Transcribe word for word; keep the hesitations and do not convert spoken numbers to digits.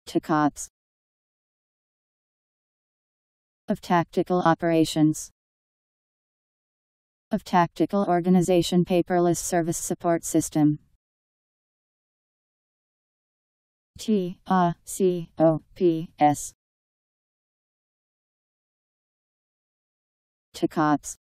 Tacops of tactical operations of tactical organization paperless service support system. T A C O P S Tacops